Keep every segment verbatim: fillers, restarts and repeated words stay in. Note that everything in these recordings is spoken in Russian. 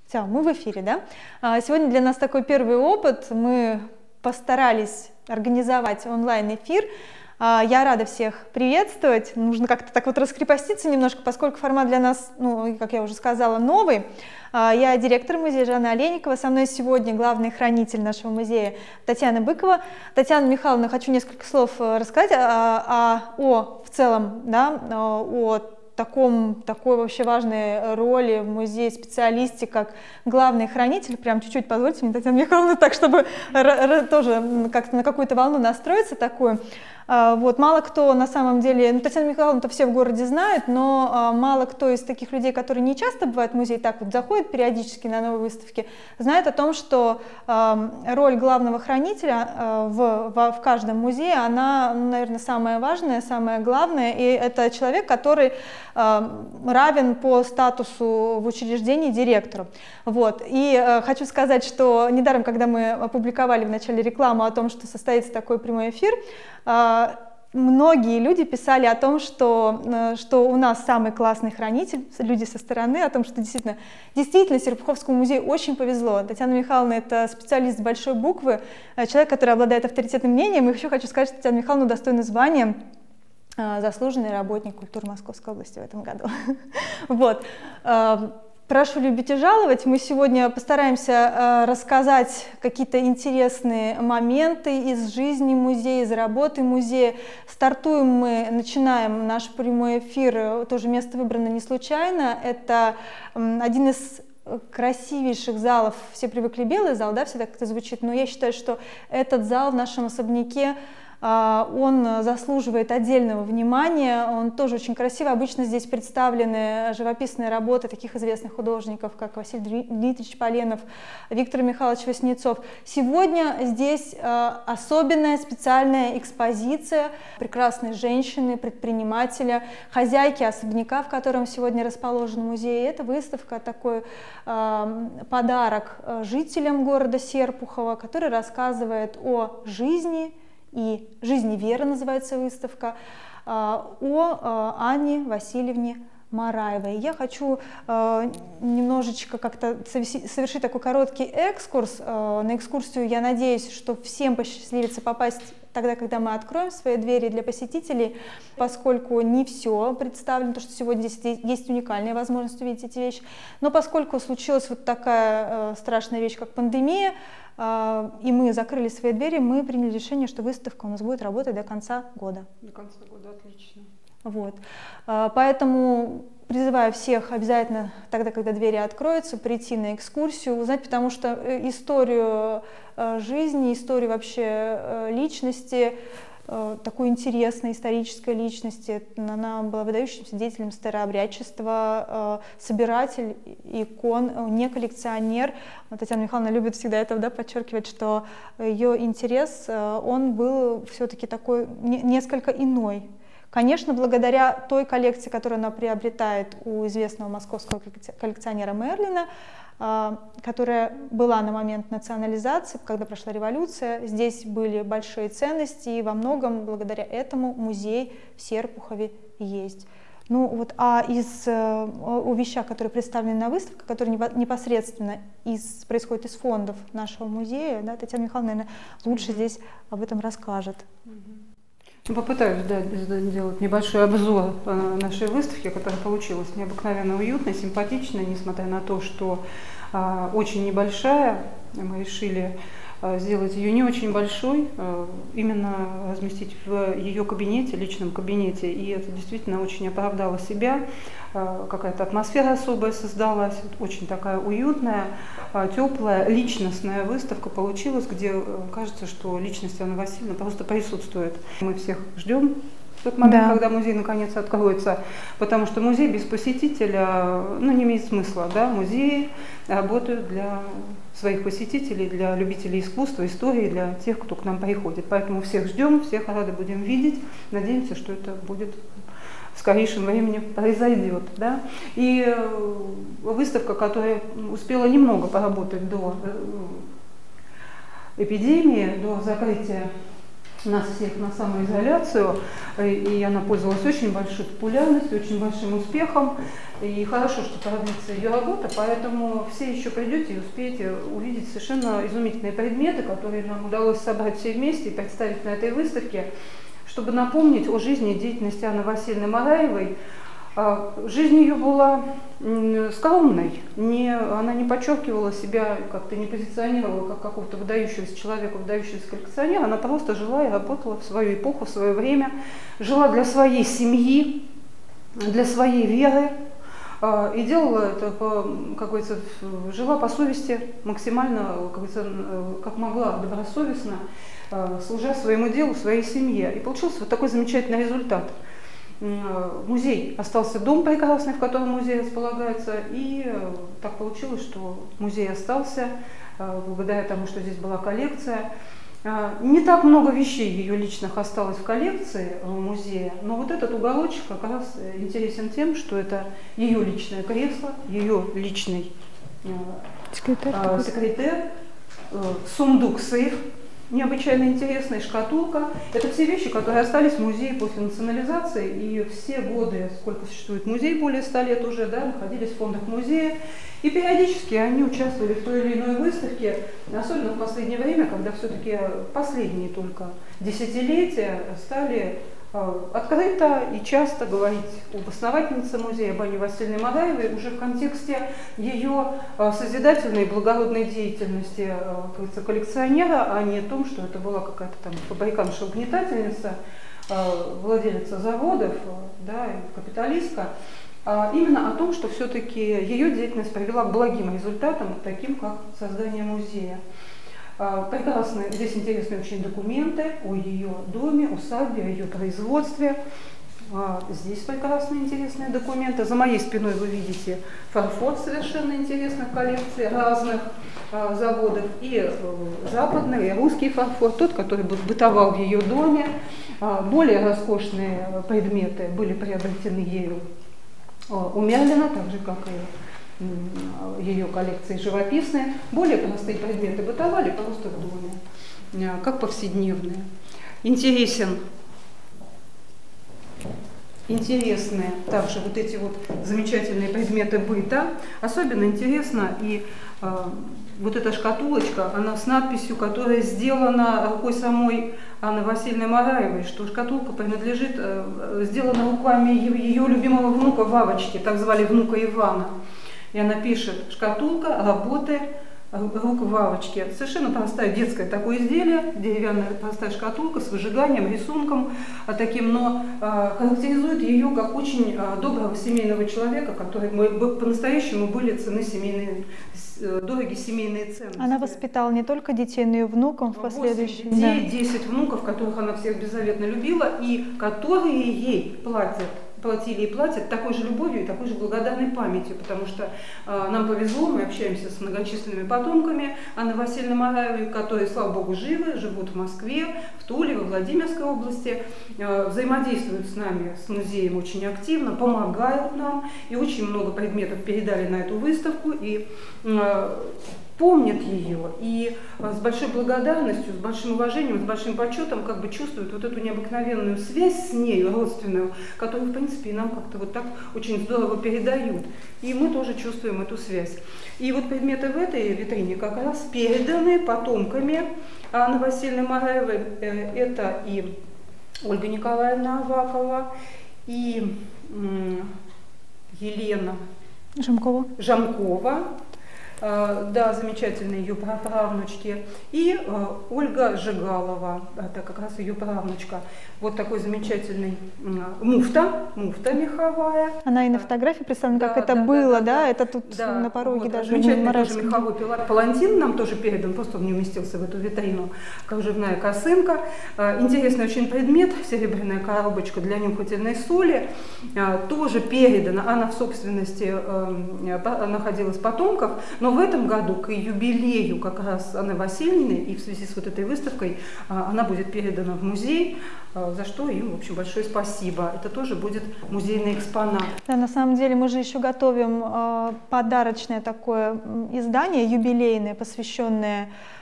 Все, мы в эфире, да? Сегодня для нас такой первый опыт. Мы постарались организовать онлайн-эфир. Я рада всех приветствовать. Нужно как-то так вот раскрепоститься немножко, поскольку формат для нас, ну, как я уже сказала, новый. Я директор музея Жанна Олейникова. Со мной сегодня главный хранитель нашего музея Татьяна Быкова. Татьяна Михайловна, хочу несколько слов рассказать о, о, о в целом, да, о таком, такой вообще важной роли в музее специалисте, как главный хранитель. Прям чуть-чуть позвольте мне, Татьяна Михайловна, так, чтобы тоже как-то на какую-то волну настроиться такую. Вот, мало кто на самом деле, ну, Татьяна Михайловна-то все в городе знают, но а, мало кто из таких людей, которые не часто бывают в музее, так вот заходят периодически на новые выставки, знает о том, что а, роль главного хранителя а, в, в, в каждом музее, она, ну, наверное, самая важная, самая главная, и это человек, который а, равен по статусу в учреждении директору. Вот. И а, хочу сказать, что недаром, когда мы опубликовали в начале рекламу о том, что состоится такой прямой эфир, многие люди писали о том, что, что у нас самый классный хранитель, люди со стороны, о том, что действительно, действительно Серпуховскому музею очень повезло. Татьяна Михайловна — это специалист с большой буквы, человек, который обладает авторитетным мнением. И еще хочу сказать, что Татьяна Михайловна достойна звания заслуженный работник культуры Московской области в этом году. Вот. Прошу любить и жаловать. Мы сегодня постараемся э, рассказать какие-то интересные моменты из жизни музея, из работы музея. Стартуем мы, начинаем наш прямой эфир, тоже место выбрано не случайно. Это э, один из красивейших залов. Все привыкли белый зал, да, всегда как-то звучит, но я считаю, что этот зал в нашем особняке, он заслуживает отдельного внимания, он тоже очень красивый. Обычно здесь представлены живописные работы таких известных художников, как Василий Дмитриевич Поленов, Виктор Михайлович Васнецов. Сегодня здесь особенная специальная экспозиция прекрасной женщины, предпринимателя, хозяйки особняка, в котором сегодня расположен музей. Это выставка, такой подарок жителям города Серпухова, который рассказывает о жизни и «Жизнь и вера» называется выставка, о Анне Васильевне Мараевой. Я хочу немножечко как-то совершить такой короткий экскурс. На экскурсию, я надеюсь, что всем посчастливится попасть тогда, когда мы откроем свои двери для посетителей, поскольку не все представлено, то что сегодня здесь есть уникальная возможность увидеть эти вещи. Но поскольку случилась вот такая страшная вещь, как пандемия, и мы закрыли свои двери, мы приняли решение, что выставка у нас будет работать до конца года. До конца года, отлично. Вот. Поэтому призываю всех обязательно тогда, когда двери откроются, прийти на экскурсию, узнать, потому что историю жизни, историю вообще личности, такой интересной исторической личности. Она была выдающимся деятелем старообрядчества, собиратель икон, не коллекционер. Татьяна Михайловна любит всегда это, да, подчеркивать, что ее интерес, он был все-таки такой несколько иной. Конечно, благодаря той коллекции, которую она приобретает у известного московского коллекционера Мерлина, которая была на момент национализации, когда прошла революция, здесь были большие ценности, и во многом благодаря этому музей в Серпухове есть. Ну вот, а из о вещах, которые представлены на выставке, которые непосредственно из, происходят из фондов нашего музея, да, Татьяна Михайловна, наверное, лучше здесь об этом расскажет. Попытаюсь, да, сделать небольшой обзор нашей выставки, которая получилась необыкновенно уютной, симпатичной, несмотря на то, что а, очень небольшая. Мы решили а, сделать ее не очень большой, а, именно разместить в ее кабинете, личном кабинете, и это действительно очень оправдало себя. А, какая-то атмосфера особая создалась, очень такая уютная, а, теплая, личностная выставка получилась, где а, кажется, что личность Анны Васильевны просто присутствует. Мы всех ждем в тот момент, да, когда музей наконец откроется, потому что музей без посетителя, ну, не имеет смысла, да, музеи работают для своих посетителей, для любителей искусства, истории, для тех, кто к нам приходит. Поэтому всех ждем, всех рады будем видеть, надеемся, что это будет в скорейшем времени произойдет. Да? И выставка, которая успела немного поработать до эпидемии, до закрытия нас всех на самоизоляцию, и она пользовалась очень большой популярностью, очень большим успехом. И хорошо, что продлится ее работа, поэтому все еще придете и успеете увидеть совершенно изумительные предметы, которые нам удалось собрать все вместе и представить на этой выставке, чтобы напомнить о жизни и деятельности Анны Васильевны Мараевой. Жизнь ее была скромной, не, она не подчеркивала себя, как-то не позиционировала как какого-то выдающегося человека, выдающегося коллекционера, она просто жила и работала в свою эпоху, в свое время, жила для своей семьи, для своей веры, и делала это, по, как говорится, жила по совести максимально, как говорится, как могла, добросовестно, служа своему делу, своей семье. И получился вот такой замечательный результат. Музей остался дом прекрасный, в котором музей располагается, и так получилось, что музей остался благодаря тому, что здесь была коллекция. Не так много вещей ее личных осталось в коллекции музея, но вот этот уголочек как раз интересен тем, что это ее личное кресло, ее личный секретарь, секретарь сундук-сейф, необычайно интересная шкатулка. Это все вещи, которые остались в музее после национализации, и все годы, сколько существует музей, более ста лет уже, да, находились в фондах музея, и периодически они участвовали в той или иной выставке, особенно в последнее время, когда все-таки последние только десятилетия стали э, открыто и часто говорить об основательнице музея, об Анне Васильевне Мараевой, уже в контексте ее э, созидательной и благородной деятельности э, коллекционера, а не о том, что это была какая-то там фабрикантша-угнетательница, э, владелица заводов, э, да, капиталистка. Именно о том, что все-таки ее деятельность привела к благим результатам, таким как создание музея. Прекрасные, здесь интересные очень документы о ее доме, усадьбе, о ее производстве. Здесь прекрасные интересные документы. За моей спиной вы видите фарфор совершенно интересный в коллекции разных заводов. И западный, и русский фарфор, тот, который был, бытовал в ее доме. Более роскошные предметы были приобретены ею у Мерлина, так же, как и ее коллекции живописные. Более простые предметы бытовали просто в доме, как повседневные. Интересен, интересные также вот эти вот замечательные предметы быта. Особенно интересно и э, вот эта шкатулочка, она с надписью, которая сделана рукой самой Анны Васильевны Мараевой, что шкатулка принадлежит, э, сделана руками ее, ее любимого внука Вавочки, так звали внука Ивана. И она пишет: шкатулка работы рук Вавочки. Совершенно простая детское такое изделие, деревянная простая шкатулка с выжиганием, рисунком а, таким, но а, характеризует ее как очень а, доброго семейного человека, который по-настоящему были цены семейные, дороги семейные ценности. Она воспитала не только детей, но и внуков в последующем. восемь детей, десять внуков, которых она всех беззаветно любила и которые ей платят. платили и платят такой же любовью и такой же благодарной памятью, потому что э, нам повезло, мы общаемся с многочисленными потомками Анны Васильевны Мараевой, которые, слава богу, живы, живут в Москве, в Туле, во Владимирской области, э, взаимодействуют с нами, с музеем очень активно, помогают нам, и очень много предметов передали на эту выставку, и э, помнят ее, и с большой благодарностью, с большим уважением, с большим почетом как бы чувствуют вот эту необыкновенную связь с ней, родственную, которую, в принципе, и нам как-то вот так очень здорово передают. И мы тоже чувствуем эту связь. И вот предметы в этой витрине как раз переданы потомками Анны Васильевны Мараевой. Это и Ольга Николаевна Авакова, и Елена Жамкова. Жамкова. Да, замечательные ее праправнучки, и э, Ольга Жигалова, это как раз ее правнучка. Вот такой замечательный э, муфта, муфта меховая. Она и на фотографии представлена, да, как это да, было, да, да, да, это тут да, на пороге вот, даже. Замечательный тоже меховой палантин нам тоже передан, просто он не уместился в эту витрину. Кружевная косынка. Э, интересный очень предмет, серебряная коробочка для нюхательной соли, э, тоже передана, она в собственности э, находилась потомков, но Но в этом году к юбилею как раз Анны Васильевны и в связи с вот этой выставкой она будет передана в музей, за что им, в общем, большое спасибо. Это тоже будет музейный экспонат. Да, на самом деле мы же еще готовим подарочное такое издание, юбилейное, посвященное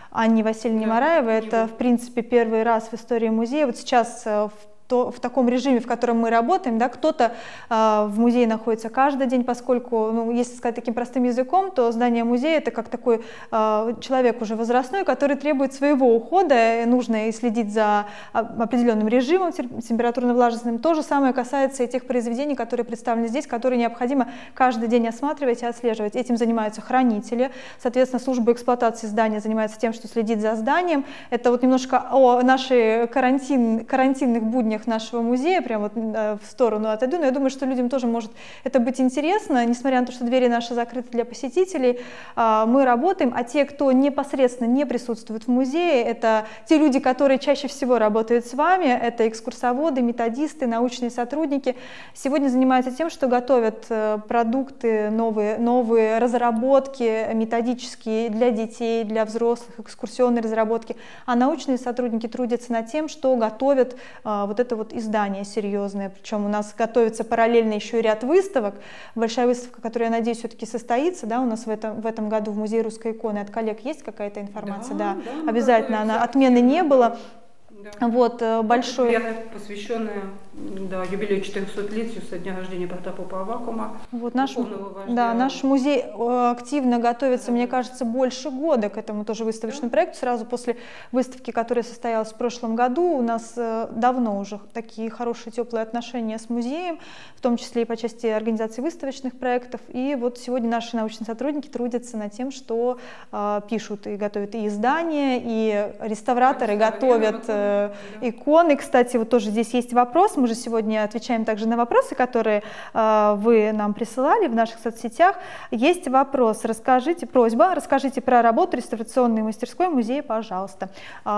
Анне Васильевне Да, Мараевой. не Это, было. в принципе, первый раз в истории музея. Вот сейчас в то, в таком режиме, в котором мы работаем, да, кто-то э, в музее находится каждый день, поскольку, ну, если сказать таким простым языком, то здание музея — это как такой э, человек уже возрастной, который требует своего ухода, и нужно и следить за определенным режимом температурно-влажностным. То же самое касается и тех произведений, которые представлены здесь, которые необходимо каждый день осматривать и отслеживать. Этим занимаются хранители, соответственно, служба эксплуатации здания занимается тем, что следит за зданием. Это вот немножко о нашей карантин, карантинных буднях нашего музея, прям вот в сторону отойду, но я думаю, что людям тоже может это быть интересно, несмотря на то, что двери наши закрыты для посетителей, мы работаем, а те, кто непосредственно не присутствует в музее, это те люди, которые чаще всего работают с вами, это экскурсоводы, методисты, научные сотрудники, сегодня занимаются тем, что готовят продукты, новые, новые разработки методические для детей, для взрослых, экскурсионные разработки, а научные сотрудники трудятся над тем, что готовят вот это это вот издание серьезное, причем у нас готовится параллельно еще и ряд выставок. Большая выставка, которая, я надеюсь, все-таки состоится, да, у нас в этом, в этом году в Музее русской иконы. От коллег есть какая-то информация? Да, да, да, обязательно, она, отмены не было. Да. Вот, большой... посвященная, да, юбилею четырехсотлетию со дня рождения протопопа Аввакума. Вот наш, да, наш музей активно готовится, да, мне кажется, больше года к этому тоже выставочному, да, проекту. Сразу после выставки, которая состоялась в прошлом году, у нас давно уже такие хорошие, теплые отношения с музеем, в том числе и по части организации выставочных проектов. И вот сегодня наши научные сотрудники трудятся над тем, что э, пишут и готовят и издания, и реставраторы готовят э, иконы. Кстати, вот тоже здесь есть вопрос. Мы же сегодня отвечаем также на вопросы, которые э, вы нам присылали в наших соцсетях. Есть вопрос. Расскажите, просьба, расскажите про работу реставрационной мастерской музея, пожалуйста.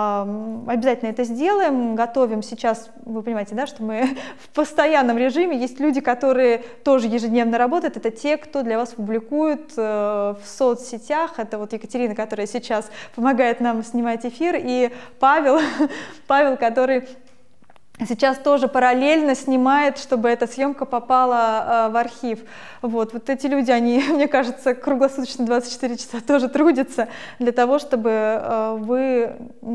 Э, обязательно это сделаем. Готовим сейчас, вы понимаете, да, что мы в постоянном режиме. Есть люди, которые тоже ежедневно работают. Это те, кто для вас публикует э, в соцсетях. Это вот Екатерина, которая сейчас помогает нам снимать эфир, и Павел, Павел, который сейчас тоже параллельно снимает, чтобы эта съемка попала э, в архив. Вот, вот эти люди, они, мне кажется, круглосуточно двадцать четыре часа тоже трудятся для того, чтобы э, вы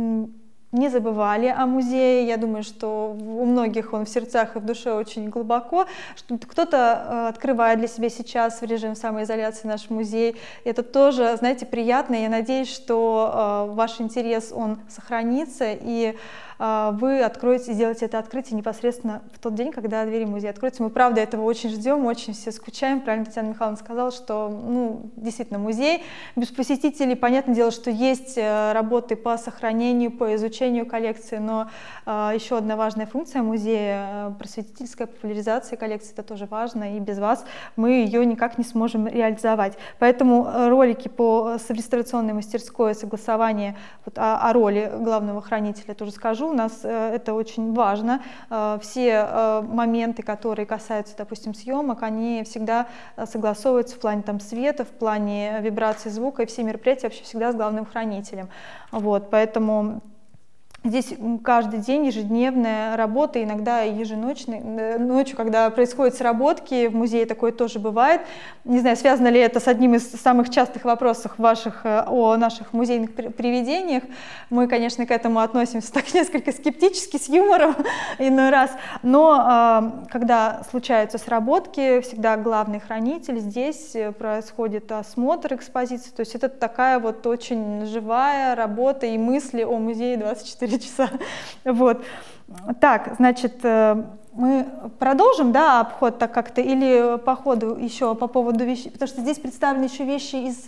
не забывали о музее. Я думаю, что у многих он в сердцах и в душе очень глубоко. Кто-то открывает для себя сейчас в режим самоизоляции наш музей. Это тоже, знаете, приятно. Я надеюсь, что ваш интерес, он сохранится, и вы откроете, сделаете это открытие непосредственно в тот день, когда двери музея откроются. Мы, правда, этого очень ждем, очень все скучаем. Правильно Татьяна Михайловна сказала, что, ну, действительно, музей без посетителей. Понятное дело, что есть работы по сохранению, по изучению коллекции, но э, еще одна важная функция музея — просветительская популяризация коллекции. Это тоже важно, и без вас мы ее никак не сможем реализовать. Поэтому ролики по реставрационной мастерской, согласование вот, о, о роли главного хранителя тоже скажу. У нас э, это очень важно. Э, все э, моменты, которые касаются, допустим, съемок, они всегда согласовываются в плане там, света, в плане вибрации звука, и все мероприятия вообще всегда с главным хранителем. Вот, поэтому здесь каждый день ежедневная работа, иногда еженочная. Ночью, когда происходят сработки, в музее такое тоже бывает. Не знаю, связано ли это с одним из самых частых вопросов ваших о наших музейных привидениях. Мы, конечно, к этому относимся так несколько скептически, с юмором иной раз. Но когда случаются сработки, всегда главный хранитель. Здесь происходит осмотр экспозиции. То есть это такая вот очень живая работа и мысли о музее двадцать четыре часа. Вот. Так, значит, мы продолжим, да, обход так как-то, или по ходу еще по поводу вещей, потому что здесь представлены еще вещи из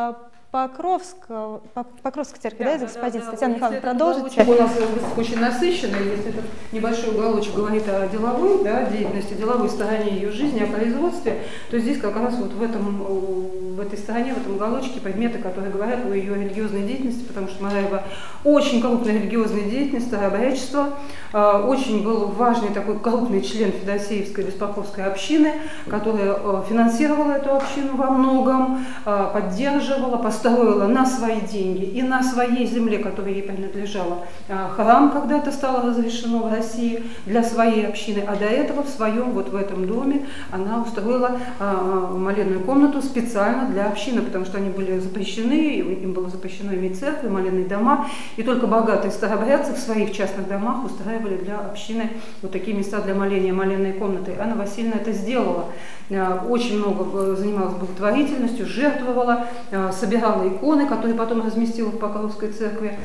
Покровского, Покровской церкви, да, да, из экспозиции. Да, да, Татьяна Михайловна, продолжите. У нас очень насыщенный, если этот небольшой уголочек говорит о деловой, да, деятельности, деловой стороне ее жизни, о производстве, то здесь как раз вот в, этом, в этой стороне, в этом уголочке предметы, которые говорят о ее религиозной деятельности, потому что Мараева очень крупная религиозная деятельность, старообрядчество, очень был важный такой крупный член Федосеевской Беспоповской общины, которая финансировала эту общину во многом, поддерживала, построила на свои деньги и на своей земле, которая ей принадлежала. Храм когда-то стало разрешено в России для своей общины, а до этого в своем, вот в этом доме, она устроила молебную комнату специально для общины, потому что они были запрещены, им было запрещено иметь церкви, молебные дома, и только богатые старообрядцы в своих частных домах устраивали для общины вот такие места для моления, молебные комнаты. Анна Васильевна это сделала. Очень много занималась благотворительностью, жертвовала, собирала иконы, которые потом разместила в Покровской церкви.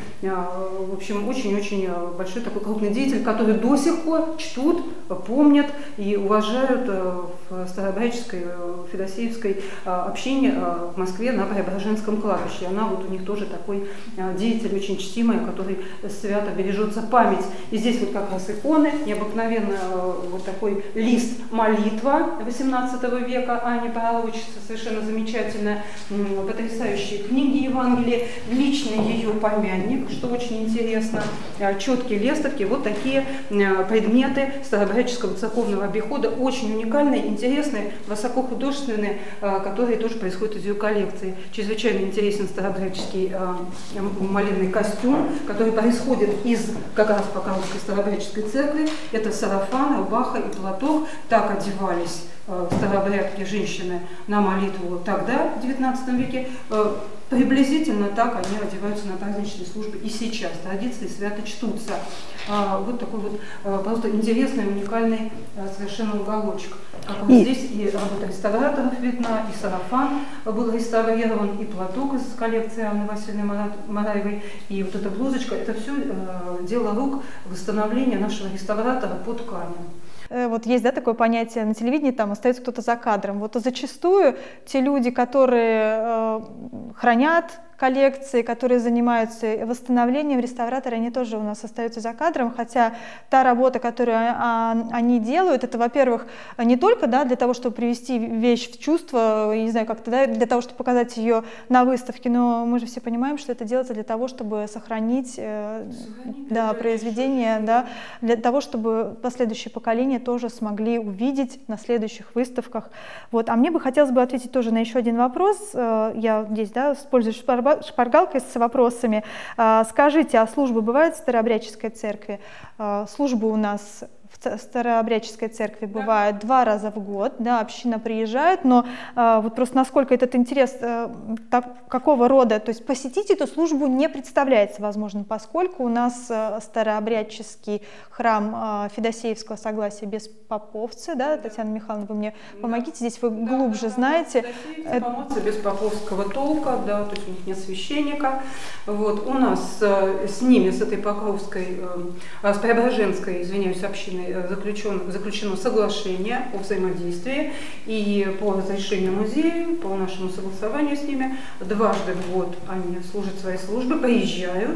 В общем, очень-очень большой такой крупный деятель, который до сих пор чтут, помнят и уважают в старообрядческой, федосеевской общине в Москве на Преображенском кладбище. Она вот у них тоже такой деятель, очень чтимый, который свято бережется память. И здесь вот как раз иконы, необыкновенно вот такой лист молитва восемнадцатого века Ани Пророчицы, совершенно замечательная, потрясающие книги Евангелия, личный ее помянник, что очень интересно, четкие лестовки, вот такие предметы старообрядческого церковного обихода, очень уникальные, интересные, высокохудожественные, которые тоже происходят из ее коллекции. Чрезвычайно интересен старообрядческий молебный костюм, который происходит из как раз Покровской старообрядческой церкви. Это сарафан, рубаха и платок. Так одевались старообрядки женщины на молитву тогда, в девятнадцатом веке. Приблизительно так они одеваются на праздничные службы и сейчас. Традиции свято чтутся. Вот такой вот просто интересный, уникальный совершенно уголочек. Как вот здесь и работа реставраторов видна, и сарафан был реставрирован, и платок из коллекции Анны Васильевны Мараевой, и вот эта блузочка. Это все дело рук восстановления нашего реставратора по тканям. Вот есть, да, такое понятие на телевидении, там остается кто-то за кадром. Вот зачастую те люди, которые э, хранят коллекции, которые занимаются восстановлением, реставраторы, они тоже у нас остаются за кадром, хотя та работа, которую а, они делают, это, во-первых, не только, да, для того, чтобы привести вещь в чувство, не знаю, как-то, да, для того, чтобы показать ее на выставке, но мы же все понимаем, что это делается для того, чтобы сохранить, э, да, произведение, да, для того, чтобы последующие поколения тоже смогли увидеть на следующих выставках. Вот. А мне бы хотелось бы ответить тоже на еще один вопрос. Я здесь, да, пользуюсь шпаргалкой с вопросами. Скажите, а службы бывают в Старообрядческой церкви? Службы у нас в Старообрядческой церкви бывает да. два раза в год, да, община приезжает, но а, вот просто насколько этот интерес а, так, какого рода, то есть посетить эту службу не представляется возможным, поскольку у нас а, Старообрядческий храм а, Федосеевского согласия Беспоповцы, да, Татьяна Михайловна, вы мне помогите, здесь вы да, глубже да, знаете. Федосеевцы Беспоповского толка, да, то есть у них нет священника. Вот, у нас а, с ними, с этой Покровской, а, с Преображенской, извиняюсь, общиной, Заключено, заключено соглашение о взаимодействии, и по разрешению музея, по нашему согласованию с ними, дважды в год они служат свои службы, приезжают,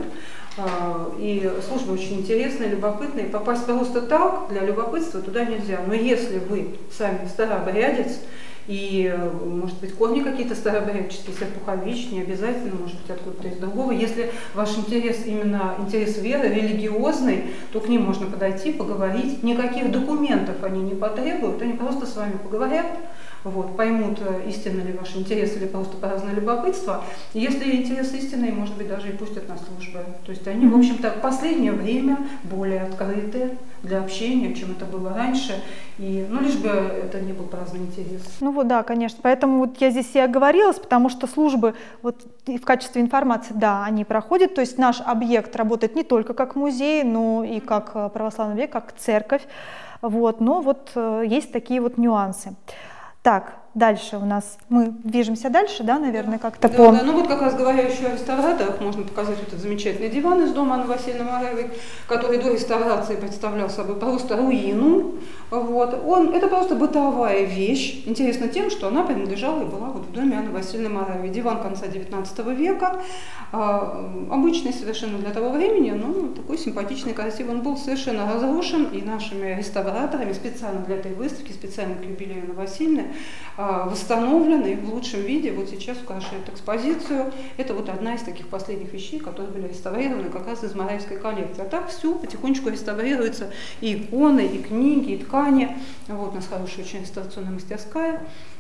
и служба очень интересная, любопытная, попасть просто так, для любопытства, туда нельзя. Но если вы сами старообрядец, и, может быть, корни какие-то старообрядческие, Серпухович, не обязательно, может быть, откуда-то из другого. Если ваш интерес именно интерес веры, религиозный, то к ним можно подойти, поговорить. Никаких документов они не потребуют, они просто с вами поговорят, вот, поймут, истинно ли ваш интерес или просто праздное любопытство. И если интерес истинный, может быть, даже и пустят на службы. То есть они, в общем-то, в последнее время более открыты для общения, чем это было раньше. И, ну, лишь бы это не был праздный интерес. Ну вот, да, конечно. Поэтому вот я здесь и оговорилась, потому что службы вот, в качестве информации, да, они проходят. То есть наш объект работает не только как музей, но и как православный объект, как церковь. Вот, но вот есть такие вот нюансы. Так, дальше у нас, мы движемся дальше, да, наверное, как-то да, по... Да, ну вот как раз говоря еще о реставраторах, можно показать вот этот замечательный диван из дома Анны Васильевны Мараевой, который до реставрации представлял собой просто руину. Вот. Он, это просто бытовая вещь, интересно тем, что она принадлежала и была вот в доме Анны Васильевны Мараевой. Диван конца девятнадцатого века, а, обычный совершенно для того времени, но такой симпатичный, красивый. Он был совершенно разрушен, и нашими реставраторами специально для этой выставки, специально к юбилею Анны Васильевны, восстановлен и в лучшем виде. Вот сейчас украшает экспозицию. Это вот одна из таких последних вещей, которые были реставрированы как раз из Мараевской коллекции. А так все потихонечку реставрируется, и иконы, и книги, и ткани. Вот у нас хорошая очень реставрационная мастерская.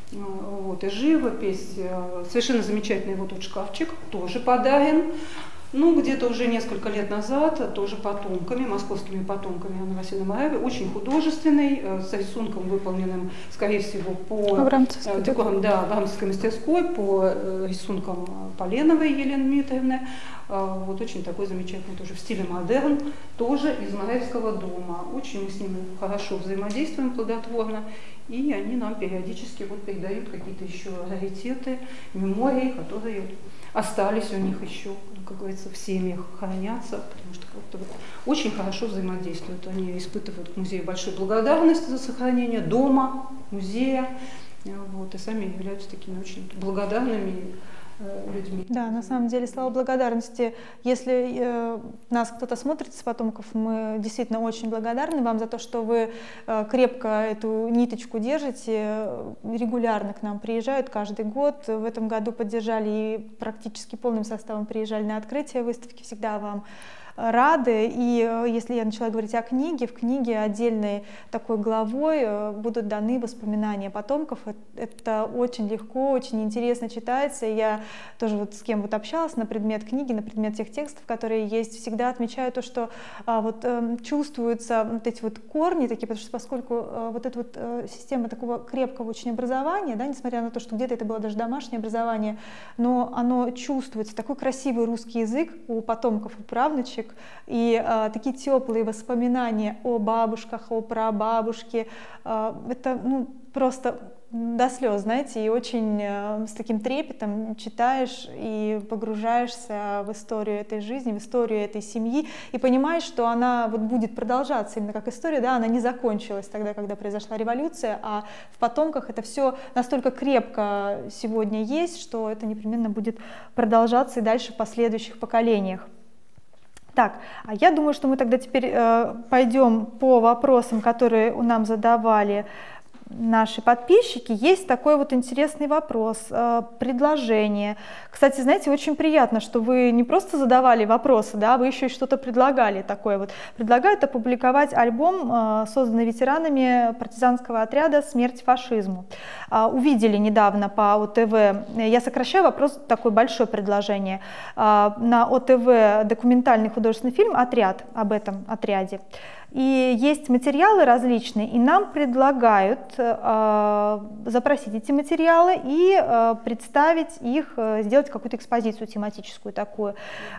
Вот, и живопись. Совершенно замечательный вот тут шкафчик, тоже подарен. Ну, где-то уже несколько лет назад, тоже потомками, московскими потомками Анны Васильевны Мараевой, очень художественный, с рисунком, выполненным, скорее всего, по декорам, да, Абрамцевской мастерской, по рисункам Поленовой Елены Дмитриевны. Вот очень такой замечательный, тоже в стиле модерн, тоже из Мараевского дома. Очень мы с ними хорошо взаимодействуем, плодотворно, и они нам периодически вот передают какие-то еще раритеты, мемории, которые остались у них еще, как говорится, в семьях, хранятся, потому что как-то вот очень хорошо взаимодействуют. Они испытывают к музею большую благодарность за сохранение дома, музея, вот, и сами являются такими очень благодарными людьми. Да, на самом деле, слова благодарности. Если э, нас кто-то смотрит из потомков, мы действительно очень благодарны вам за то, что вы э, крепко эту ниточку держите, регулярно к нам приезжают каждый год. В этом году поддержали и практически полным составом приезжали на открытие выставки. Всегда вам рады. И если я начала говорить о книге, в книге отдельной такой главой будут даны воспоминания потомков. Это очень легко, очень интересно читается. Я тоже вот с кем вот общалась на предмет книги, на предмет тех текстов, которые есть, всегда отмечаю то, что а, вот э, чувствуются вот эти вот корни такие, потому что поскольку э, вот эта вот э, система такого крепкого очень образования, да, несмотря на то, что где-то это было даже домашнее образование, но оно чувствуется, такой красивый русский язык у потомков и правнучек, и э, такие теплые воспоминания о бабушках, о прабабушке, э, это ну, просто до слез, знаете, и очень э, с таким трепетом читаешь и погружаешься в историю этой жизни, в историю этой семьи, и понимаешь, что она вот будет продолжаться именно как история, да, она не закончилась тогда, когда произошла революция, а в потомках это все настолько крепко сегодня есть, что это непременно будет продолжаться и дальше в последующих поколениях. Так, а я думаю, что мы тогда теперь э, пойдем по вопросам, которые нам задавали наши подписчики. Есть такой вот интересный вопрос, э, предложение. Кстати, знаете, очень приятно, что вы не просто задавали вопросы, да, вы еще и что-то предлагали такое вот. Предлагают опубликовать альбом, э, созданный ветеранами партизанского отряда «Смерть фашизму». Э, увидели недавно по О Тэ Вэ, я сокращаю вопрос, такое большое предложение, э, на О Тэ Вэ документальный художественный фильм «Отряд», об этом отряде. И есть материалы различные, и нам предлагают э, запросить эти материалы и э, представить их, э, сделать какую-то экспозицию тематическую такую.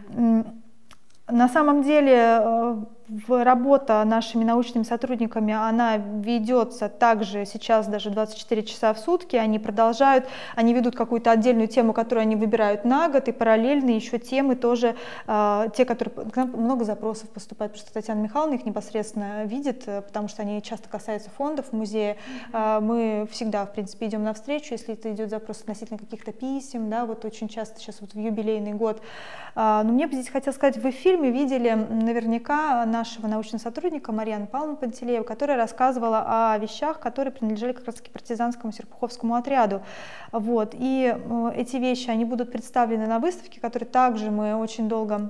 На самом деле работа нашими научными сотрудниками, она ведется также сейчас даже двадцать четыре часа в сутки, они продолжают, они ведут какую-то отдельную тему, которую они выбирают на год, и параллельно еще темы тоже, э, те, которые, к нам много запросов поступает, потому что Татьяна Михайловна их непосредственно видит, потому что они часто касаются фондов музея, э, мы всегда, в принципе, идем навстречу, если это идет запрос относительно каких-то писем, да, вот очень часто сейчас вот в юбилейный год. Э, но мне бы здесь хотелось сказать, вы в фильме видели наверняка нашего научного сотрудника Марьяны Павловны Пантелеевой, которая рассказывала о вещах, которые принадлежали как раз-таки партизанскому серпуховскому отряду. Вот. И э, эти вещи, они будут представлены на выставке, которую также мы очень долго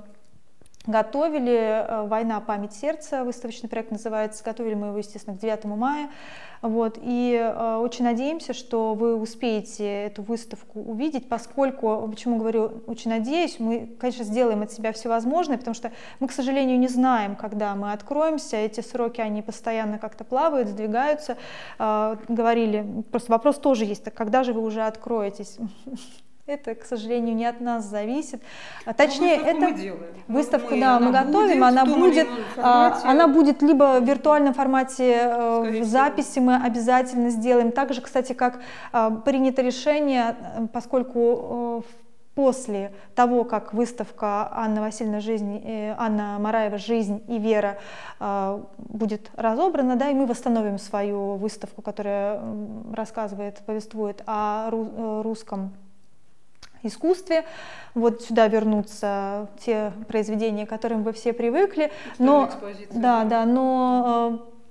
готовили. «Война, память, сердце», выставочный проект называется. Готовили мы его, естественно, к девятому мая. Вот. И э, очень надеемся, что вы успеете эту выставку увидеть, поскольку, почему говорю, очень надеюсь, мы, конечно, сделаем от себя все возможное, потому что мы, к сожалению, не знаем, когда мы откроемся. Эти сроки, они постоянно как-то плавают, сдвигаются. Э, говорили, просто вопрос тоже есть, так когда же вы уже откроетесь? Это, к сожалению, не от нас зависит. Точнее, это выставку, мы, да, мы готовим, будет, она будет, она будет либо в виртуальном формате, в записи мы обязательно сделаем. Также, кстати, как принято решение, поскольку после того, как выставка Анна Васильевна жизнь, Анна Мараева «Жизнь и вера» будет разобрана, да, и мы восстановим свою выставку, которая рассказывает, повествует о русском искусстве. Вот сюда вернутся те произведения, к которым вы все привыкли. Но, да, да, но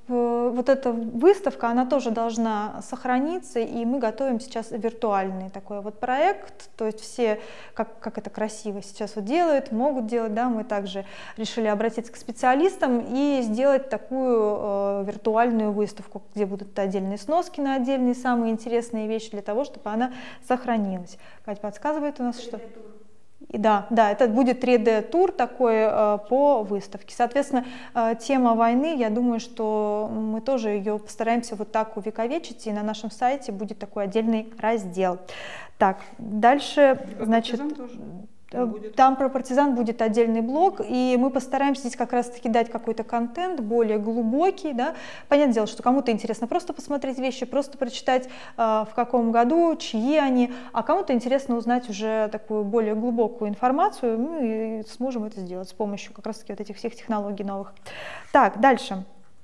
вот эта выставка, она тоже должна сохраниться, и мы готовим сейчас виртуальный такой вот проект, то есть все, как, как это красиво сейчас вот делают, могут делать, да, мы также решили обратиться к специалистам и сделать такую э, виртуальную выставку, где будут отдельные сноски на отдельные самые интересные вещи для того, чтобы она сохранилась. Катя подсказывает у нас, что... И да, да, это будет три дэ тур такой э, по выставке. Соответственно, э, тема войны, я думаю, что мы тоже ее постараемся вот так увековечить, и на нашем сайте будет такой отдельный раздел. Так, дальше, значит... Будет. Там про партизан будет отдельный блог, и мы постараемся здесь как раз-таки дать какой-то контент более глубокий. Да? Понятное дело, что кому-то интересно просто посмотреть вещи, просто прочитать, э, в каком году, чьи они, а кому-то интересно узнать уже такую более глубокую информацию, ну и сможем это сделать с помощью как раз-таки вот этих всех технологий новых. Так, дальше.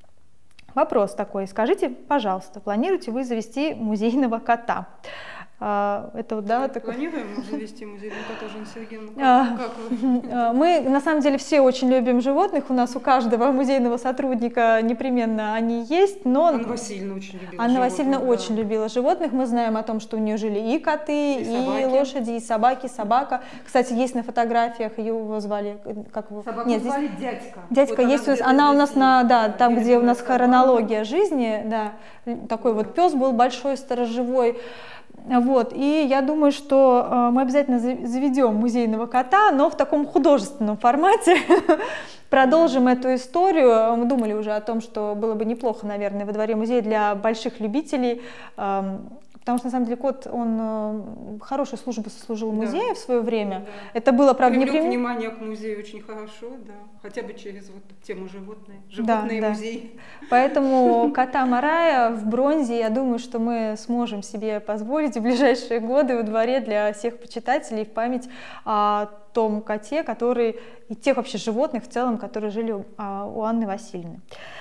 Вопрос такой. Скажите, пожалуйста, планируете вы завести музейного кота? Это вот, да, так... Планируем завести музейного кота, Жанна Сергеевна? А, как вы? Мы, на самом деле, все очень любим животных. У нас у каждого музейного сотрудника непременно они есть. Но... Анна Васильевна очень любила Анна животных. Васильевна да. очень любила животных. Мы знаем о том, что у нее жили и коты, и, и лошади, и собаки, собака. Кстати, есть на фотографиях, ее его звали... Как его? Собаку Нет, звали здесь... дядька. Дядька вот есть, она, она у нас на, да, там, где у нас собака. хронология жизни, да, такой вот пес был большой, сторожевой. Вот, и я думаю, что э, мы обязательно заведем музейного кота, но в таком художественном формате. Продолжим эту историю. Мы думали уже о том, что было бы неплохо, наверное, во дворе музея для больших любителей, э, потому что, на самом деле, кот, он э, хорошую службу сослужил музею да. в свое время. Да. Это было, правда, Привлек не прям... внимание к музею очень хорошо, да, хотя бы через вот тему животные, животные да, музей. Да. Поэтому кота Марая в бронзе, я думаю, что мы сможем себе позволить в ближайшие годы во дворе для всех почитателей в память о том коте, который и тех вообще животных в целом, которые жили у Анны Васильевны.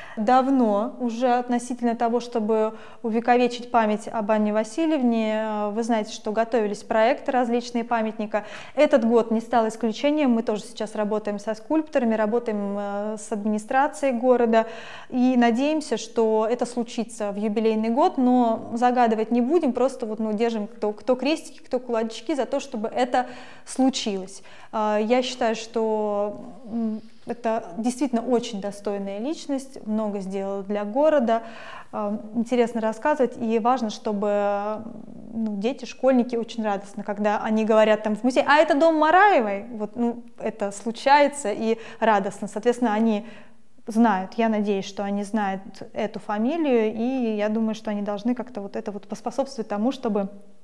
Давно уже относительно того, чтобы увековечить память об Анне Васильевне, вы знаете, что готовились проекты различные памятника. Этот год не стал исключением, мы тоже сейчас работаем со скульпторами, работаем с администрацией города и надеемся, что это случится в юбилейный год, но загадывать не будем, просто вот, ну, держим кто, кто крестики, кто кулачки за то, чтобы это случилось. Я считаю, что это действительно очень достойная личность, много сделала для города, интересно рассказывать, и важно, чтобы ну, дети, школьники очень радостно, когда они говорят там в музее, а это дом Мараевой, вот, ну, это случается и радостно, соответственно, они знают, я надеюсь, что они знают эту фамилию, и я думаю, что они должны как-то вот это вот поспособствовать тому, чтобы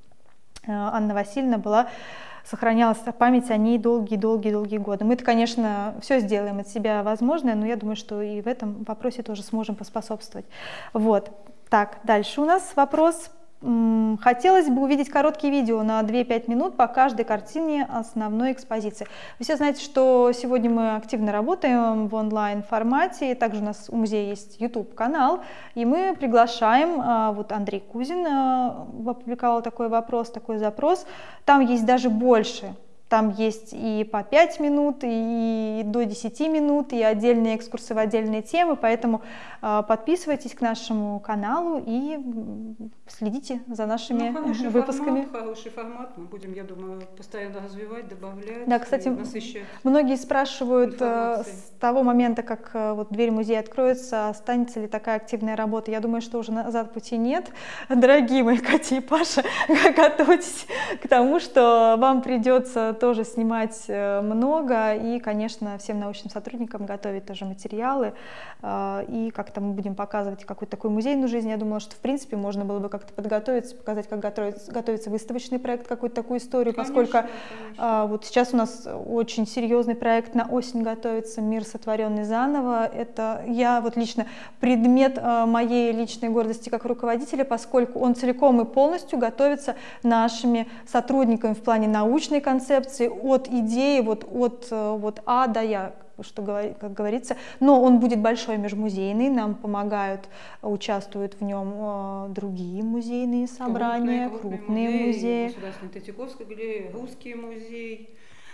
Анна Васильевна была сохранялась память о ней долгие-долгие-долгие годы. Мы-то, конечно, все сделаем от себя возможное, но я думаю, что и в этом вопросе тоже сможем поспособствовать. Вот. Так, дальше у нас вопрос. Хотелось бы увидеть короткие видео на две-пять минут по каждой картине основной экспозиции. Вы все знаете, что сегодня мы активно работаем в онлайн-формате, также у нас у музея есть YouTube-канал, и мы приглашаем, вот Андрей Кузин опубликовал такой вопрос, такой запрос, там есть даже больше. Там есть и по пять минут, и до десяти минут, и отдельные экскурсы в отдельные темы, поэтому э, подписывайтесь к нашему каналу и следите за нашими ну, хороший выпусками. Формат, хороший формат, мы будем, я думаю, постоянно развивать, добавлять. Да, кстати, многие спрашивают э, с того момента, как э, вот дверь музея откроется, останется ли такая активная работа. Я думаю, что уже назад пути нет. Дорогие мои Катя и Паша, готовьтесь к тому, что вам придется тоже снимать много, и, конечно, всем научным сотрудникам готовить тоже материалы, и как-то мы будем показывать какую-то такую музейную жизнь. Я думала, что, в принципе, можно было бы как-то подготовиться, показать, как готовится, готовится выставочный проект, какую-то такую историю, конечно, поскольку конечно. Вот сейчас у нас очень серьезный проект на осень готовится «Мир, сотворенный заново». Это я вот лично предмет моей личной гордости как руководителя, поскольку он целиком и полностью готовится нашими сотрудниками в плане научной концепции, от идеи, вот от вот А до Я, что, как говорится, но он будет большой межмузейный, нам помогают, участвуют в нем другие музейные собрания, крупные, крупные, крупные музеи, музеи. Государственный Третьяковский галерея, Русский музей,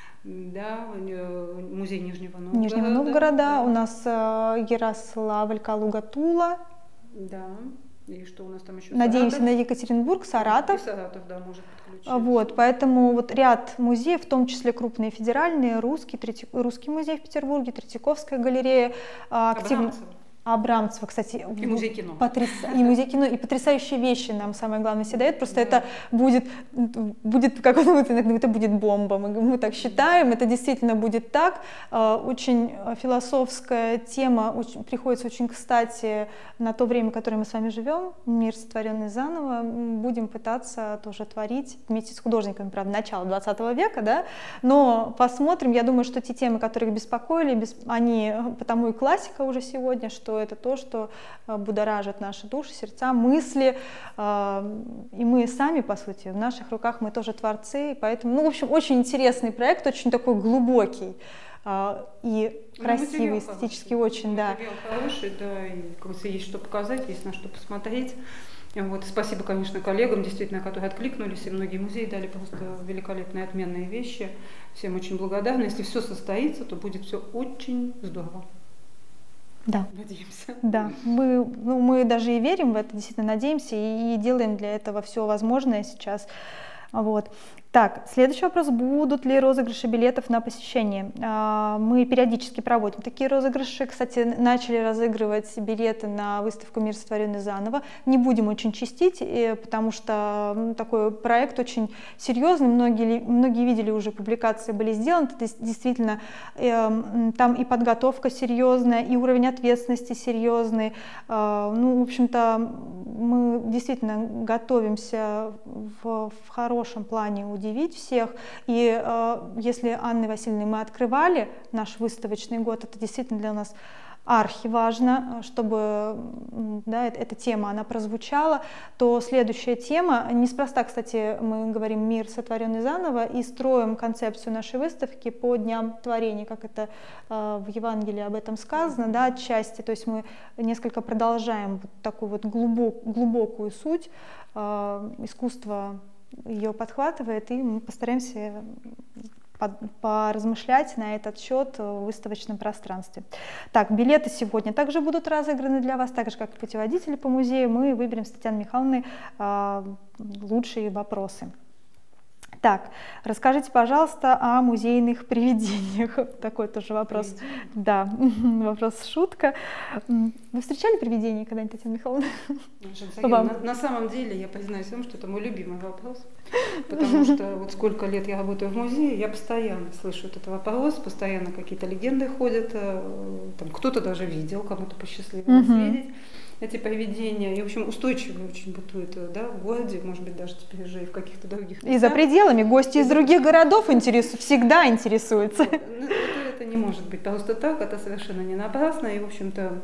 да, музей Нижнего Новгорода. Нижнего Новгорода, да. У нас Ярославль, Калуга, Тула. Да. И что у нас там еще? Надеемся Саратов? на Екатеринбург, Саратов. И Саратов, да, может подключиться. Вот, поэтому вот ряд музеев, в том числе крупные федеральные, русский, Третья... русский музей в Петербурге, Третьяковская галерея, активно... Абрамцева. Абрамцева, кстати, и музей кино. Потряс... и музей кино, и потрясающие вещи нам самое главное все дает, просто да. это будет, будет, как он говорит, это будет бомба, мы, мы так считаем, это действительно будет так, очень философская тема, очень, приходится очень кстати на то время, в которое мы с вами живем, мир, сотворенный заново, будем пытаться тоже творить вместе с художниками, правда, начала двадцатого века, да, но посмотрим, я думаю, что те темы, которые их беспокоили, они, потому и классика уже сегодня, что это то, что будоражит наши души, сердца, мысли, и мы сами, по сути, в наших руках мы тоже творцы, поэтому, ну, в общем, очень интересный проект, очень такой глубокий и красивый, ну, эстетически хороший. Очень, да. Материал хороший, да, и, как говорится, есть что показать, есть на что посмотреть. Вот, спасибо, конечно, коллегам, действительно, которые откликнулись, и многие музеи дали просто великолепные, отменные вещи. Всем очень благодарны. Если все состоится, то будет все очень здорово. Да. Надеемся. Да, мы, ну, мы даже и верим в это, действительно надеемся и, и делаем для этого все возможное сейчас. Вот. Так, следующий вопрос. Будут ли розыгрыши билетов на посещение? Мы периодически проводим такие розыгрыши. Кстати, начали разыгрывать билеты на выставку «Мир, сотворенный заново». Не будем очень чистить, потому что такой проект очень серьезный. Многие, многие видели уже, публикации были сделаны. Это действительно там и подготовка серьезная, и уровень ответственности серьезный. Ну, в общем-то, мы действительно готовимся в, в хорошем плане удивить всех. И э, если Анной Васильевной мы открывали наш выставочный год, это действительно для нас архиважно, чтобы, да, эта тема, она прозвучала, то следующая тема, неспроста, кстати, мы говорим «Мир, сотворенный заново» и строим концепцию нашей выставки по дням творения, как это э, в Евангелии об этом сказано, да, отчасти, то есть мы несколько продолжаем вот такую вот глубок, глубокую суть э, искусства, ее подхватывает, и мы постараемся поразмышлять на этот счет в выставочном пространстве. Так, билеты сегодня также будут разыграны для вас, так же, как и путеводители по музею. Мы выберем с Татьяной Михайловной э, лучшие вопросы. Так, расскажите, пожалуйста, о музейных привидениях. Такой тоже вопрос. Да, вопрос-шутка. Вы встречали привидения когда-нибудь, Татьяна Михайловна? На, на самом деле, я признаюсь вам, что это мой любимый вопрос, потому что вот сколько лет я работаю в музее, я постоянно слышу этот вопрос, постоянно какие-то легенды ходят, там кто-то даже видел, кому-то посчастливилось uh-huh. видеть эти привидения, и, в общем, устойчивые очень бытуют, да, в городе, может быть, даже теперь уже и в каких-то других местах. И за пределами гости из других городов интересу, всегда интересуются. Вот, ну, это не может быть просто так, это совершенно не напрасно, и, в общем-то,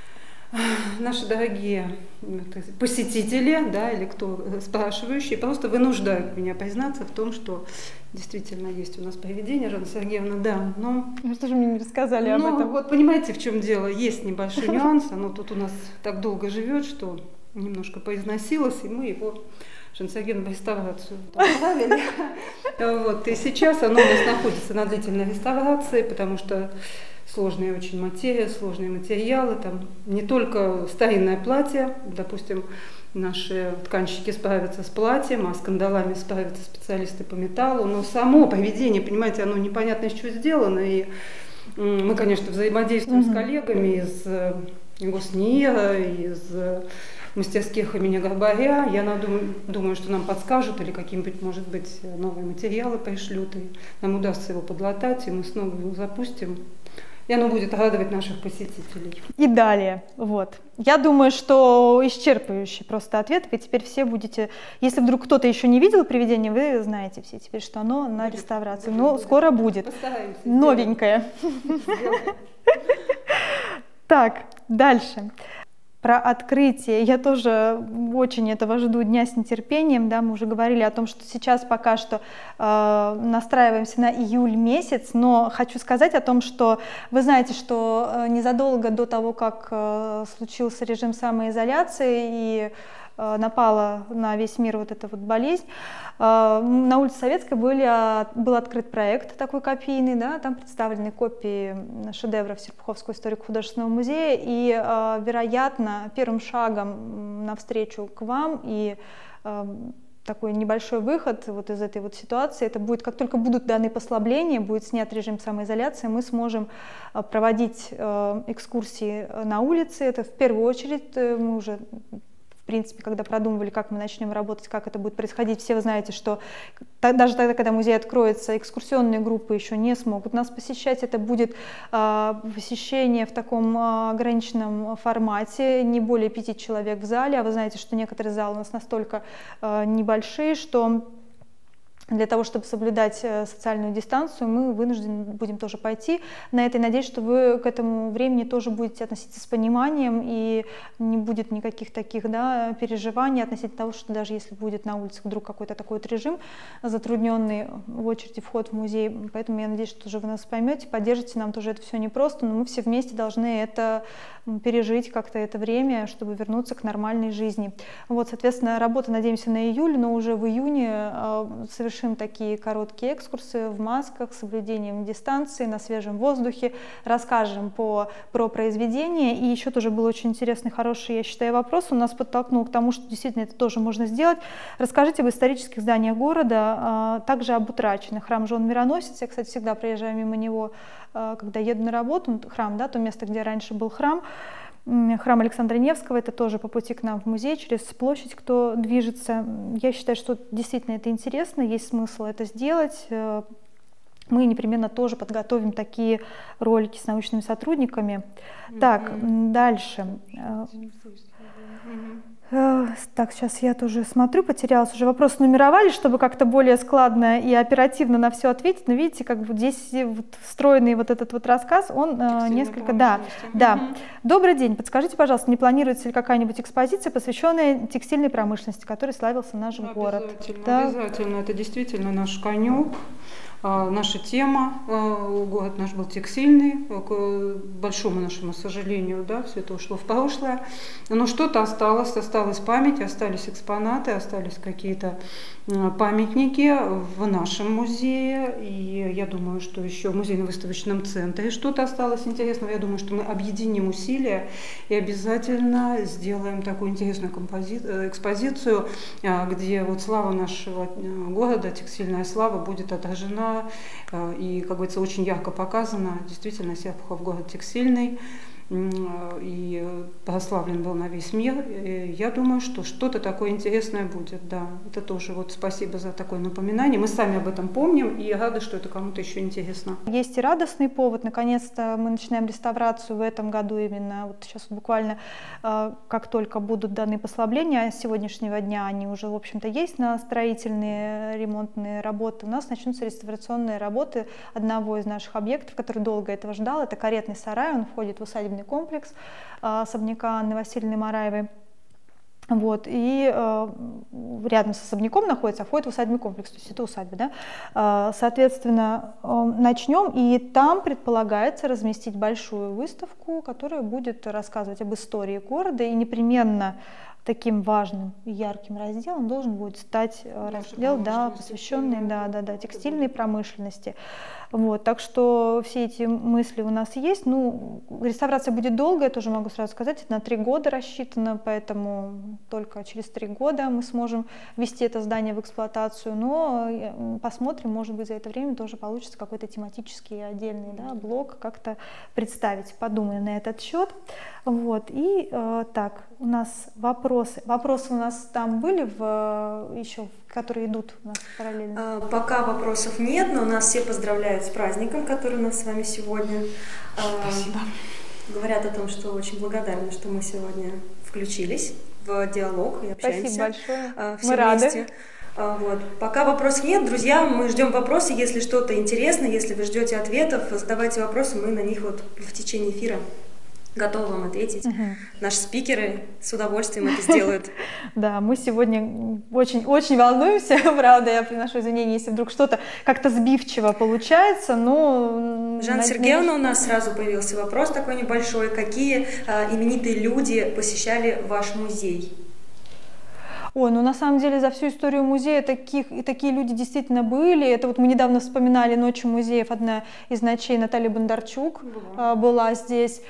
наши дорогие посетители, да, или кто спрашивающие, просто вынуждают меня признаться в том, что действительно есть у нас привидение, Жанна Сергеевна, да, но... Ну что же мне не рассказали об ну, этом? Вот понимаете, в чем дело, есть небольшой нюанс, оно тут у нас так долго живет, что немножко поизносилось, и мы его, Жанна Сергеевна, в реставрацию отправили. Вот, и сейчас оно у нас находится на длительной реставрации, потому что сложная очень материя, сложные материалы, там не только старинное платье, допустим, наши тканщики справятся с платьем, а с кандалами справятся специалисты по металлу, но само привидение, понимаете, оно непонятно из чего сделано, и мы, конечно, взаимодействуем mm-hmm. с коллегами из Госнира, из мастерских имени Горбаря. Я надум, думаю, что нам подскажут или какие-нибудь, может быть, новые материалы пришлют, и нам удастся его подлатать, и мы снова его запустим. И оно будет радовать наших посетителей. И далее, вот. Я думаю, что исчерпывающий просто ответ. Вы теперь все будете, если вдруг кто-то еще не видел привидение, вы знаете все теперь, что оно на будет, реставрации. Будет, Но будет. Скоро будет. Постараемся. Новенькое. Так, дальше. Про открытие. Я тоже очень этого жду дня с нетерпением. Да, мы уже говорили о том, что сейчас пока что э, настраиваемся на июль месяц, но хочу сказать о том, что вы знаете, что э, незадолго до того, как э, случился режим самоизоляции и напала на весь мир вот эта вот болезнь, на улице Советской были, был открыт проект такой копийный, да, там представлены копии шедевров Серпуховского историко-художественного музея, и, вероятно, первым шагом навстречу к вам и такой небольшой выход вот из этой вот ситуации, это будет, как только будут даны послабления, будет снят режим самоизоляции, мы сможем проводить экскурсии на улице. Это в первую очередь мы уже, в принципе, когда продумывали, как мы начнем работать, как это будет происходить, все вы знаете, что даже тогда, когда музей откроется, экскурсионные группы еще не смогут нас посещать. Это будет э, посещение в таком э, ограниченном формате, не более пяти человек в зале. А вы знаете, что некоторые залы у нас настолько э, небольшие, что для того, чтобы соблюдать социальную дистанцию, мы вынуждены будем тоже пойти на это. И надеюсь, что вы к этому времени тоже будете относиться с пониманием, и не будет никаких таких, да, переживаний относительно того, что даже если будет на улице вдруг какой-то такой вот режим, затрудненный в очереди вход в музей. Поэтому я надеюсь, что тоже вы нас поймете, поддержите. Нам тоже это все непросто, но мы все вместе должны это пережить как-то это время, чтобы вернуться к нормальной жизни. Вот, соответственно, работа, надеемся, на июль, но уже в июне совершенно такие короткие экскурсы в масках, с соблюдением дистанции, на свежем воздухе, расскажем по, про произведение. И еще тоже был очень интересный, хороший, я считаю, вопрос. Он нас подтолкнул к тому, что действительно это тоже можно сделать. Расскажите об исторических зданиях города, а также об утраченных. Храм Жен Мироносец. Я, кстати, всегда проезжаю мимо него, когда еду на работу. Храм, да, то место, где раньше был храм. Храм Александра Невского, это тоже по пути к нам в музей, через площадь, кто движется. Я считаю, что действительно это интересно, есть смысл это сделать. Мы непременно тоже подготовим такие ролики с научными сотрудниками. Mm-hmm. Так, дальше. Mm-hmm. Так, сейчас я тоже смотрю, потерялась уже. Вопросы нумеровали, чтобы как-то более складно и оперативно на все ответить. Но видите, как бы здесь вот встроенный вот этот вот рассказ, он э, несколько... Да, да. Угу. Добрый день. Подскажите, пожалуйста, не планируется ли какая-нибудь экспозиция, посвященная текстильной промышленности, которой славился наш обязательно, город? Обязательно, да. обязательно. Это действительно наш конек. Наша тема, город наш был текстильный, к большому нашему сожалению, да, все это ушло в прошлое, но что-то осталось, осталась память, остались экспонаты, остались какие-то памятники в нашем музее, и я думаю, что еще в музейно-выставочном центре что-то осталось интересного. Я думаю, что мы объединим усилия и обязательно сделаем такую интересную экспозицию, где вот слава нашего города, текстильная слава, будет отражена и, как говорится, очень ярко показано. Действительно, Серпухов город текстильный и прославлен был на весь мир. И я думаю, что что-то такое интересное будет. Да, это тоже вот спасибо за такое напоминание. Мы сами об этом помним и рады, что это кому-то еще интересно. Есть и радостный повод. Наконец-то мы начинаем реставрацию в этом году именно. Вот сейчас буквально, как только будут даны послабления, с сегодняшнего дня они уже, в общем-то, есть на строительные, ремонтные работы. У нас начнутся реставрационные работы одного из наших объектов, который долго этого ждал. Это каретный сарай. Он входит в усадебный комплекс особняка Анны Васильевны Мараевой. Вот, и э, рядом с особняком находится, а входит в усадебный комплекс, то есть это усадьба, да? Э, соответственно, э, начнем, и там предполагается разместить большую выставку, которая будет рассказывать об истории города, и непременно таким важным и ярким разделом должен будет стать раздел, да, посвященный да, да, да, текстильной промышленности. Вот, так что все эти мысли у нас есть. Ну, реставрация будет долгая, тоже могу сразу сказать, это на три года рассчитано, поэтому только через три года мы сможем ввести это здание в эксплуатацию, но посмотрим, может быть, за это время тоже получится какой-то тематический отдельный, да, блок, как-то представить, подумаем на этот счет. Вот, и э, так, у нас вопросы. Вопросы у нас там были в, еще, которые идут у нас параллельно? Пока вопросов нет, но нас все поздравляют с праздником, который у нас с вами сегодня. Спасибо. Говорят о том, что очень благодарны, что мы сегодня включились в диалог и общаемся. Спасибо большое. Все мы вместе. рады. Вот. Пока вопросов нет, друзья, мы ждем вопросы. Если что-то интересно, если вы ждете ответов, задавайте вопросы, мы на них вот в течение эфира готовы вам ответить. Угу. Наши спикеры с удовольствием это сделают. Да, мы сегодня очень-очень волнуемся, правда, я приношу извинения, если вдруг что-то как-то сбивчиво получается, но... Жанна Сергеевна, у нас сразу появился вопрос такой небольшой. Какие а, именитые люди посещали ваш музей? Ой, ну на самом деле за всю историю музея таких, и такие люди действительно были. Это вот мы недавно вспоминали «Ночью музеев», одна из ночей Наталья Бондарчук была, была здесь.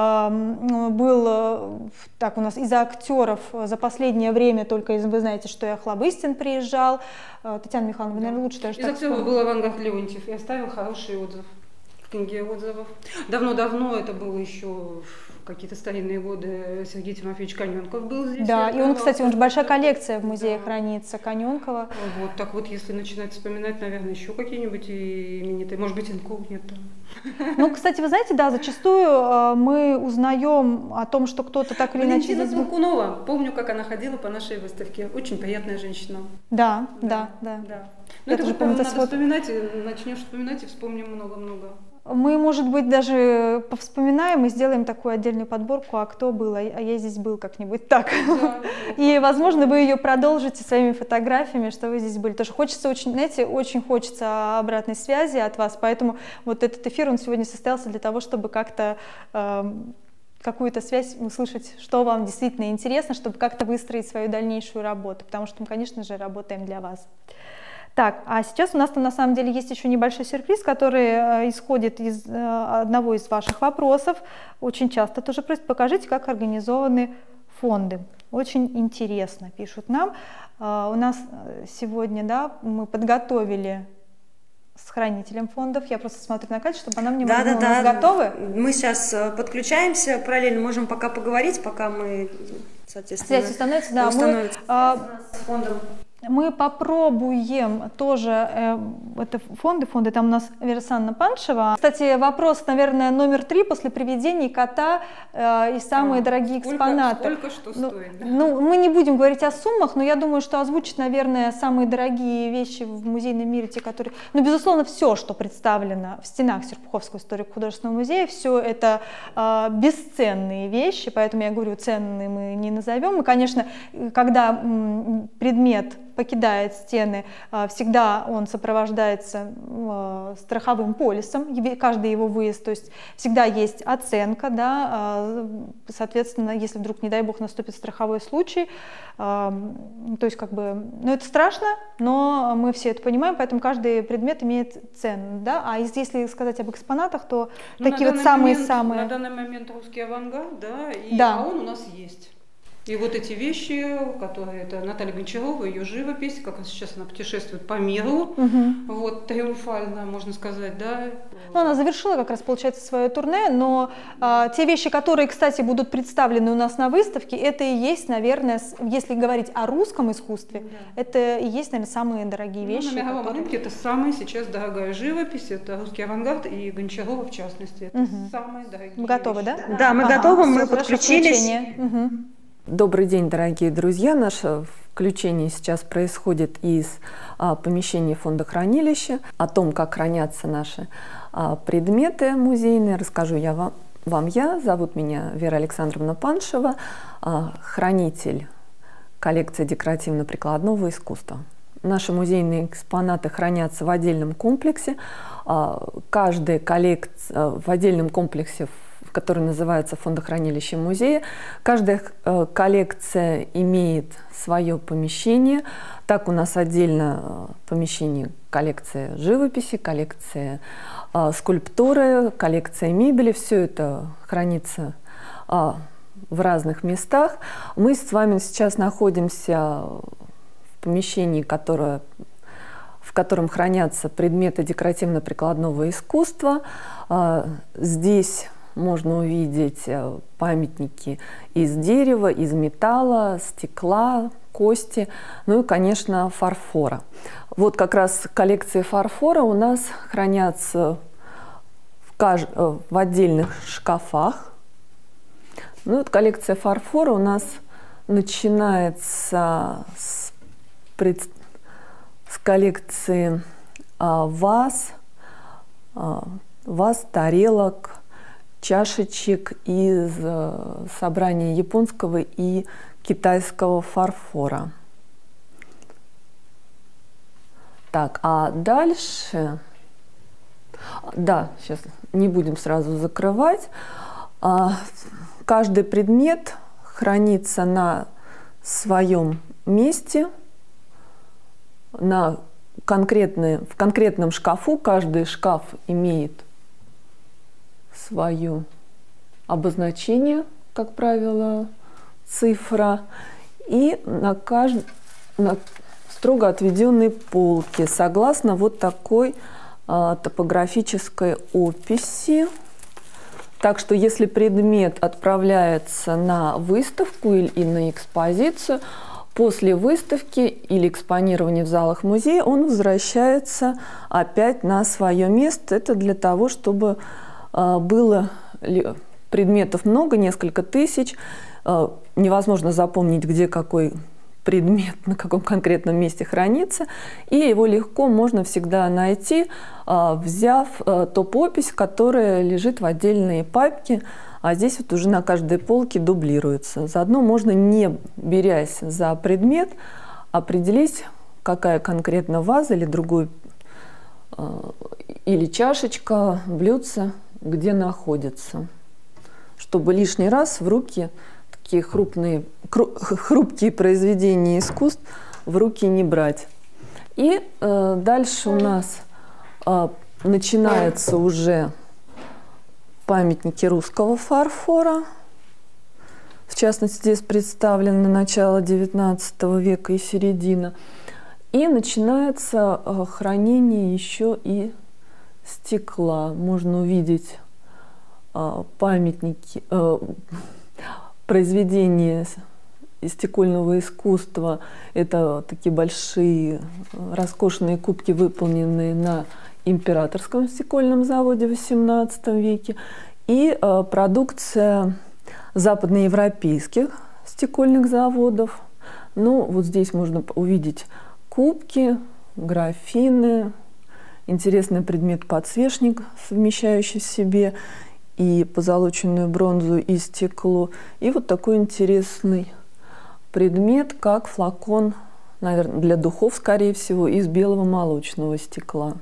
Был, так, у нас из актеров за последнее время только, вы знаете, что и Охлобыстин приезжал. Татьяна Михайловна, вы, наверное, лучше даже из актеров был Авангард Леонтьев и оставил хороший отзыв в книге отзывов. Давно-давно, это было еще какие-то старинные годы, Сергей Тимофеевич Каненков был здесь. Да, и он, кстати, он же большая коллекция в музее да. хранится, Каненкова. Вот, так вот, если начинать вспоминать, наверное, еще какие-нибудь именитые, может быть, инкогнито. Ну, кстати, вы знаете, да, зачастую мы узнаем о том, что кто-то так или иначе... Валентина Смолкунова, помню, как она ходила по нашей выставке, очень приятная женщина. Да, да, да. да. да. Ну, это же, помню, надо вот... вспоминать, начнешь вспоминать и вспомним много-много. Мы, может быть, даже повспоминаем и сделаем такую отдельную подборку, а кто был, а я здесь был как-нибудь так. Да, и, возможно, вы ее продолжите своими фотографиями, что вы здесь были. Тоже хочется очень, знаете, очень хочется обратной связи от вас, поэтому вот этот эфир, он сегодня состоялся для того, чтобы как-то э, какую-то связь услышать, что вам действительно интересно, чтобы как-то выстроить свою дальнейшую работу, потому что мы, конечно же, работаем для вас. Так, а сейчас у нас там на самом деле есть еще небольшой сюрприз, который э, исходит из э, одного из ваших вопросов. Очень часто тоже просят, покажите, как организованы фонды. Очень интересно, пишут нам. Э, у нас сегодня, да, мы подготовили с хранителем фондов. Я просто смотрю на Катю, чтобы она мне да, могла. Да, да, да. Готовы? Мы сейчас подключаемся, параллельно можем пока поговорить, пока мы, соответственно... Связь установится, да. Установится. Мы, э, с фондом. Мы попробуем тоже, э, это фонды, фонды, там у нас Версанна Паншева. Кстати, вопрос, наверное, номер три после приведения кота э, и самые а, дорогие сколько, экспонаты. Сколько что ну, стоит? Да? Ну, мы не будем говорить о суммах, но я думаю, что озвучить, наверное, самые дорогие вещи в музейном мире, те, которые... Ну, безусловно, все, что представлено в стенах Серпуховского историко-художественного музея, все это э, бесценные вещи, поэтому я говорю, ценные мы не назовем. И, конечно, когда м, предмет покидает стены, всегда он сопровождается страховым полисом, каждый его выезд, то есть всегда есть оценка, да, соответственно, если вдруг, не дай бог, наступит страховой случай, то есть как бы, ну это страшно, но мы все это понимаем, поэтому каждый предмет имеет цену, да, а если сказать об экспонатах, то ну, такие вот самые-самые... На данный момент русский авангард, да, и да. а он у нас есть. И вот эти вещи, которые это Наталья Гончарова, ее живопись, как раз сейчас она путешествует по миру, угу. вот триумфально, можно сказать, да. Ну, она завершила как раз, получается, свое турне, но а, те вещи, которые, кстати, будут представлены у нас на выставке, это и есть, наверное, если говорить о русском искусстве, да. это и есть, наверное, самые дорогие вещи. Ну, на мировом которые... рынке это самая сейчас дорогая живопись, это русский авангард и Гончарова в частности, это угу. самые дорогие Вы готовы, вещи. да? Да, мы ага, готовы, мы подключились. Угу. Добрый день, дорогие друзья! Наше включение сейчас происходит из а, помещения фонда хранилища. О том, как хранятся наши а, предметы музейные, расскажу я вам, вам я. Зовут меня Вера Александровна Паншева, а, хранитель коллекции декоративно-прикладного искусства. Наши музейные экспонаты хранятся в отдельном комплексе. А, каждая коллекция в отдельном комплексе, который называется фондохранилище музея. Каждая э, коллекция имеет свое помещение. Так у нас отдельно э, помещение коллекция живописи, коллекция э, скульптуры, коллекция мебели. Все это хранится э, в разных местах. Мы с вами сейчас находимся в помещении, которое, в котором хранятся предметы декоративно-прикладного искусства. Э, здесь можно увидеть памятники из дерева, из металла, стекла, кости, ну и, конечно, фарфора. Вот как раз коллекции фарфора у нас хранятся в, каж... в отдельных шкафах. Ну, вот коллекция фарфора у нас начинается с, пред... с коллекции а, ваз, а, ваз, тарелок, чашечек из э, собрания японского и китайского фарфора. Так, а дальше, да, сейчас не будем сразу закрывать. А, каждый предмет хранится на своем месте, на конкретные, в конкретном шкафу. Каждый шкаф имеет свое обозначение, как правило, цифра, и на, кажд... на строго отведенной полке, согласно вот такой а, топографической описи. Так что если предмет отправляется на выставку или на экспозицию, после выставки или экспонирования в залах музея он возвращается опять на свое место. Это для того, чтобы а, было предметов много, несколько тысяч, а, невозможно запомнить, где какой предмет, на каком конкретном месте хранится, и его легко можно всегда найти, взяв топ-опись, которая лежит в отдельной папке, а здесь вот уже на каждой полке дублируется. Заодно можно, не берясь за предмет, определить, какая конкретно ваза или другой, или чашечка, блюдце, где находится, чтобы лишний раз в руки такие крупные, хрупкие произведения искусств в руки не брать. И э, дальше у нас э, начинаются уже памятники русского фарфора. В частности, здесь представлено начало девятнадцатого века и середина. И начинается э, хранение еще и стекла. Можно увидеть э, памятники, э, произведения из стекольного искусства. Это такие большие роскошные кубки, выполненные на императорском стекольном заводе в восемнадцатом веке. И э, продукция западноевропейских стекольных заводов. Ну, вот здесь можно увидеть кубки, графины, интересный предмет подсвечник, совмещающий в себе и позолоченную бронзу, и стекло. И вот такой интересный предмет, как флакон, наверное, для духов, скорее всего, из белого молочного стекла.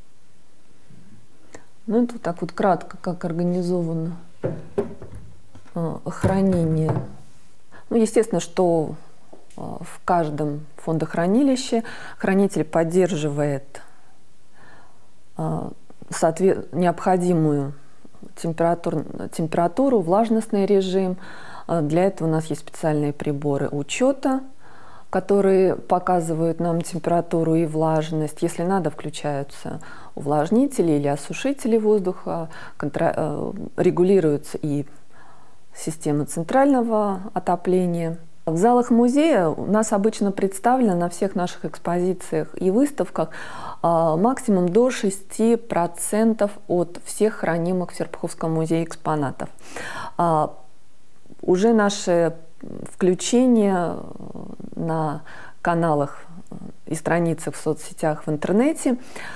Ну, это вот так вот кратко, как организовано хранение. Ну, естественно, что в каждом фондохранилище хранитель поддерживает необходимую температуру, температуру, влажностный режим. Для этого у нас есть специальные приборы учета, которые показывают нам температуру и влажность. Если надо, включаются увлажнители или осушители воздуха, контр... регулируется и система центрального отопления. В залах музея у нас обычно представлено на всех наших экспозициях и выставках максимум до шести процентов от всех хранимых в Серпуховском музее экспонатов. Уже наше включение на каналах и страницах в соцсетях, в интернете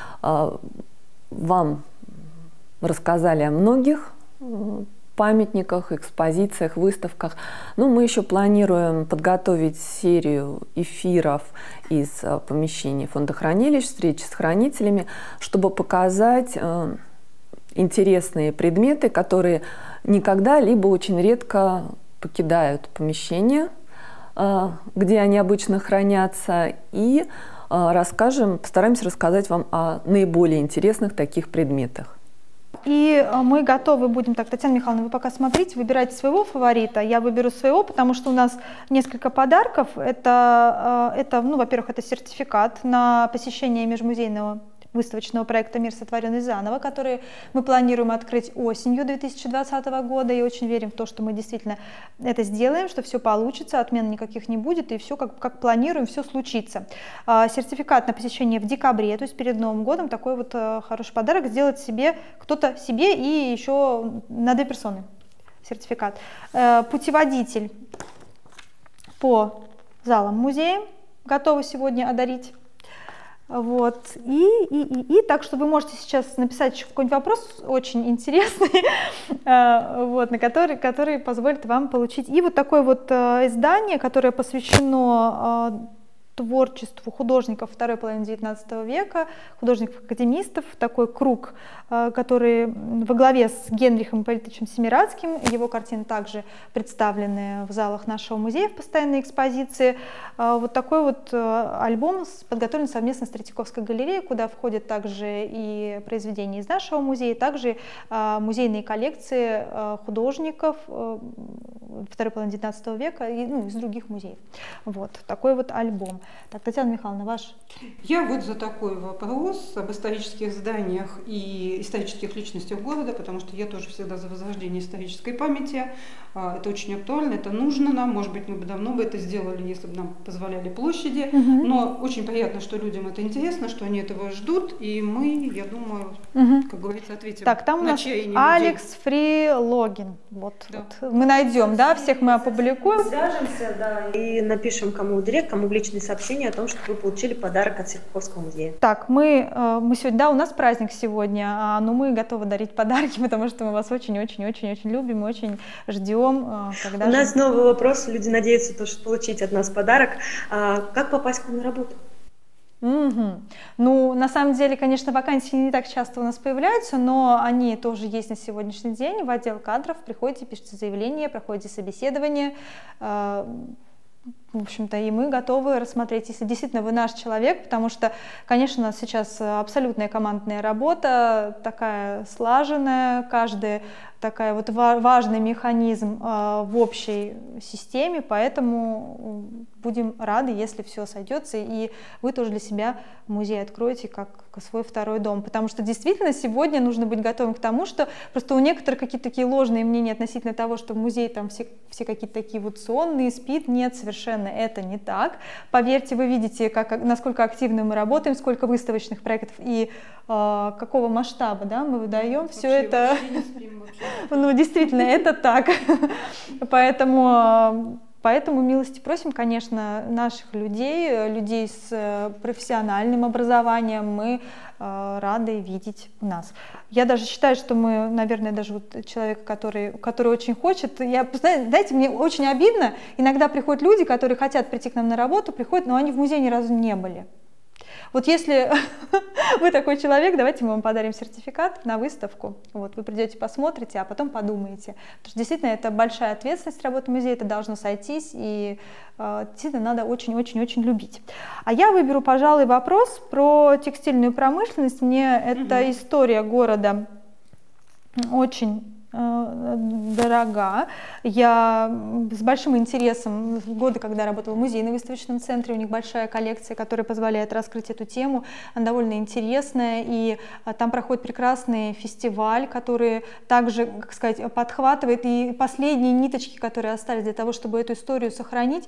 вам рассказали о многих памятниках, экспозициях, выставках. Но мы еще планируем подготовить серию эфиров из помещений фондохранилищ, встречи с хранителями, чтобы показать э, интересные предметы, которые никогда либо очень редко покидают помещение, э, где они обычно хранятся, и э, расскажем, постараемся рассказать вам о наиболее интересных таких предметах. И мы готовы будем, так, Татьяна Михайловна, вы пока смотрите, выбирайте своего фаворита, я выберу своего, потому что у нас несколько подарков. Это, это ну, во-первых, это сертификат на посещение межмузейного выставочного проекта «Мир, сотворенный заново», который мы планируем открыть осенью две тысячи двадцатого года, и очень верим в то, что мы действительно это сделаем, что все получится, отмен никаких не будет, и все как, как планируем, все случится. Сертификат на посещение в декабре, то есть перед Новым годом, такой вот хороший подарок сделать себе, кто-то себе и еще на две персоны сертификат. Путеводитель по залам музея готовы сегодня одарить. Вот. И, и, и, и так что вы можете сейчас написать еще какой-нибудь вопрос очень интересный, вот, на который, который позволит вам получить. И вот такое вот издание, которое посвящено творчеству художников второй половины девятнадцатого века, художников-академистов, такой круг, который во главе с Генрихом Ипполитовичем Семирадским. Его картины также представлены в залах нашего музея в постоянной экспозиции. Вот такой вот альбом подготовлен совместно с Третьяковской галереей, куда входят также и произведения из нашего музея, также музейные коллекции художников второй половины девятнадцатого века и ну, из других музеев. Вот такой вот альбом. Так, Татьяна Михайловна, ваш? Я вот за такой вопрос об исторических зданиях и исторических личностях города, потому что я тоже всегда за возрождение исторической памяти. Это очень актуально, это нужно нам. Может быть, мы бы давно бы это сделали, если бы нам позволяли площади. Угу. Но очень приятно, что людям это интересно, что они этого ждут. И мы, я думаю, угу. как говорится, ответим. Так, там у на нас чаяние Алекс Фрилогин. Вот, да. вот. Мы найдем, да, всех мы опубликуем. Свяжемся, да, и напишем кому в директ, кому в личные сообщения о том, что вы получили подарок от Серпуховского музея. Так, мы, мы сегодня, да, у нас праздник сегодня, но мы готовы дарить подарки, потому что мы вас очень-очень-очень-очень любим, очень ждем. Когда у же... нас новый вопрос, люди надеются тоже получить от нас подарок. Как попасть к вам на работу? Угу. Ну, на самом деле, конечно, вакансии не так часто у нас появляются, но они тоже есть на сегодняшний день. В отдел кадров приходите, пишите заявление, проходите собеседование. В общем-то, и мы готовы рассмотреть, если действительно вы наш человек, потому что, конечно, у нас сейчас абсолютная командная работа, такая слаженная, каждый такой вот важный механизм в общей системе, поэтому будем рады, если все сойдется, и вы тоже для себя музей откроете как свой второй дом, потому что действительно сегодня нужно быть готовым к тому, что просто у некоторых какие-то такие ложные мнения относительно того, что в музее там все, все какие-то такие вот сонные, спит, нет, совершенно это не так. Поверьте, вы видите, как, насколько активно мы работаем, сколько выставочных проектов и э, какого масштаба, да, мы выдаем, все это, ну, действительно, это так, поэтому... Поэтому милости просим, конечно, наших людей, людей с профессиональным образованием, мы э, рады видеть у нас. Я даже считаю, что мы, наверное, даже вот человек, который, который очень хочет, я, знаете, мне очень обидно, иногда приходят люди, которые хотят прийти к нам на работу, приходят, но они в музее ни разу не были. Вот если вы такой человек, давайте мы вам подарим сертификат на выставку. Вот, вы придете, посмотрите, а потом подумаете. Потому что действительно это большая ответственность работы музея, это должно сойтись, и э, действительно надо очень-очень-очень любить. А я выберу, пожалуй, вопрос про текстильную промышленность. Мне эта mm-hmm. история города очень дорога. Я с большим интересом, в годы, когда работала в музейно-выставочном центре, у них большая коллекция, которая позволяет раскрыть эту тему, она довольно интересная, и там проходит прекрасный фестиваль, который также, как сказать, подхватывает и последние ниточки, которые остались для того, чтобы эту историю сохранить.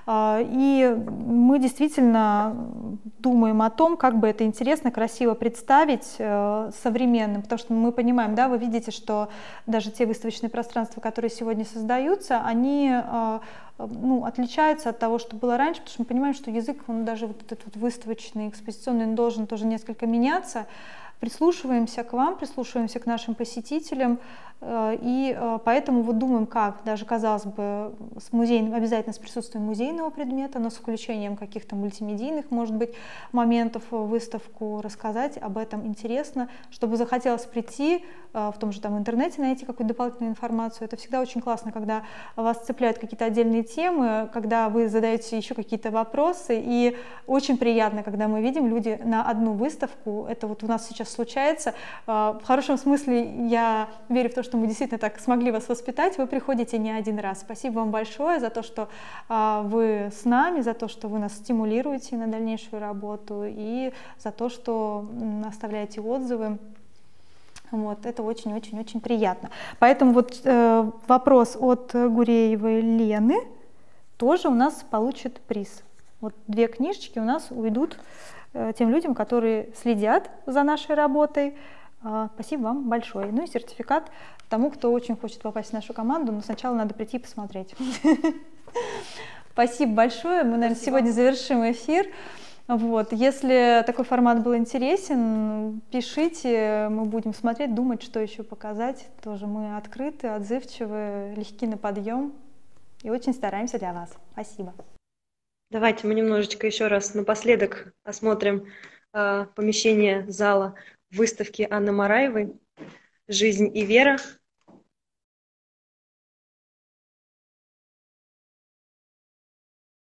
И мы действительно думаем о том, как бы это интересно, красиво представить современным, потому что мы понимаем, да, вы видите, что даже те выставочные пространства, которые сегодня создаются, они ну, отличаются от того, что было раньше, потому что мы понимаем, что язык, он даже вот этот вот выставочный, экспозиционный, он должен тоже несколько меняться. Прислушиваемся к вам, прислушиваемся к нашим посетителям, и поэтому вот думаем, как, даже казалось бы, с музейным, обязательно с присутствием музейного предмета, но с включением каких-то мультимедийных, может быть, моментов в выставку, рассказать об этом интересно, чтобы захотелось прийти, в том же там интернете найти какую-то дополнительную информацию. Это всегда очень классно, когда вас цепляют какие-то отдельные темы, когда вы задаете еще какие-то вопросы, и очень приятно, когда мы видим люди на одну выставку, это вот у нас сейчас случается. В хорошем смысле я верю в то, что мы действительно так смогли вас воспитать, вы приходите не один раз. Спасибо вам большое за то, что вы с нами, за то, что вы нас стимулируете на дальнейшую работу, и за то, что оставляете отзывы. Вот, это очень-очень-очень приятно. Поэтому вот э, вопрос от Гуреевой Лены тоже у нас получит приз. Вот две книжечки у нас уйдут э, тем людям, которые следят за нашей работой. Э, спасибо вам большое. Ну и сертификат тому, кто очень хочет попасть в нашу команду, но сначала надо прийти и посмотреть. Спасибо большое. Мы, наверное, сегодня завершим эфир. Вот. Если такой формат был интересен, пишите, мы будем смотреть, думать, что еще показать. Тоже мы открыты, отзывчивы, легки на подъем и очень стараемся для вас. Спасибо. Давайте мы немножечко еще раз напоследок осмотрим э, помещение зала выставки Анны Мараевой «Жизнь и вера».